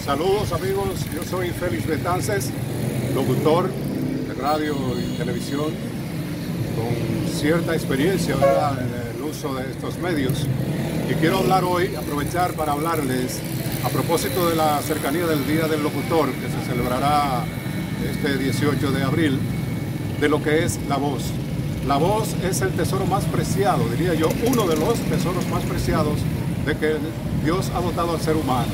Saludos amigos, yo soy Félix Betances, locutor de radio y televisión con cierta experiencia, ¿verdad?, en el uso de estos medios, y quiero hablar hoy, aprovechar para hablarles a propósito de la cercanía del Día del Locutor que se celebrará este 18 de abril, de lo que es la voz. La voz es el tesoro más preciado, diría yo, uno de los tesoros más preciados de que Dios ha dotado al ser humano,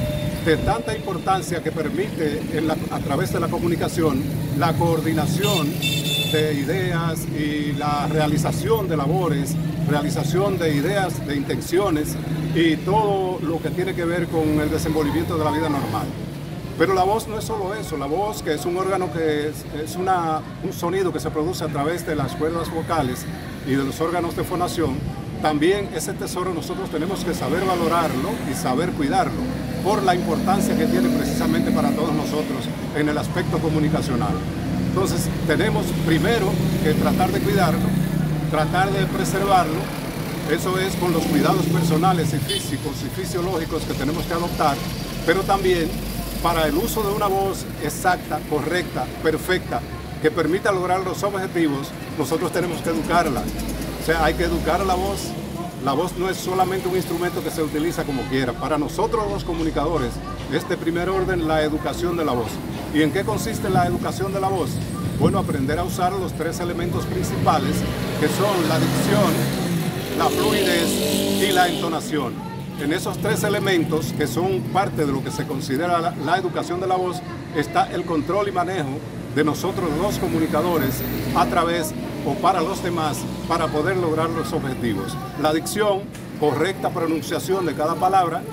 de tanta importancia que permite a través de la comunicación la coordinación de ideas y la realización de labores, realización de ideas, de intenciones y todo lo que tiene que ver con el desenvolvimiento de la vida normal. Pero la voz no es solo eso, la voz, que es un órgano que es un sonido que se produce a través de las cuerdas vocales y de los órganos de fonación. También ese tesoro nosotros tenemos que saber valorarlo y saber cuidarlo por la importancia que tiene precisamente para todos nosotros en el aspecto comunicacional. Entonces tenemos primero que tratar de cuidarlo, tratar de preservarlo. Eso es con los cuidados personales y físicos y fisiológicos que tenemos que adoptar, pero también para el uso de una voz exacta, correcta, perfecta, que permita lograr los objetivos, nosotros tenemos que educarla. O sea, hay que educar a la voz. La voz no es solamente un instrumento que se utiliza como quiera. Para nosotros los comunicadores es de primer orden la educación de la voz. ¿Y en qué consiste la educación de la voz? Bueno, aprender a usar los tres elementos principales, que son la dicción, la fluidez y la entonación. En esos tres elementos, que son parte de lo que se considera la educación de la voz, está el control y manejo de nosotros los comunicadores a través o para los demás, para poder lograr los objetivos. La dicción, correcta pronunciación de cada palabra;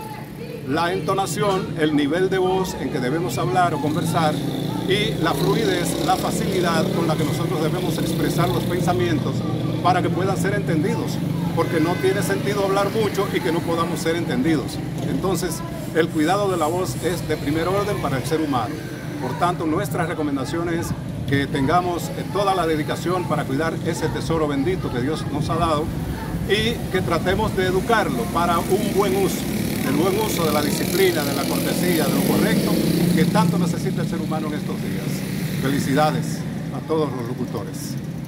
la entonación, el nivel de voz en que debemos hablar o conversar; y la fluidez, la facilidad con la que nosotros debemos expresar los pensamientos para que puedan ser entendidos, porque no tiene sentido hablar mucho y que no podamos ser entendidos. Entonces, el cuidado de la voz es de primer orden para el ser humano. Por tanto, nuestra recomendación es que tengamos toda la dedicación para cuidar ese tesoro bendito que Dios nos ha dado y que tratemos de educarlo para un buen uso, el buen uso de la disciplina, de la cortesía, de lo correcto que tanto necesita el ser humano en estos días. Felicidades a todos los locutores.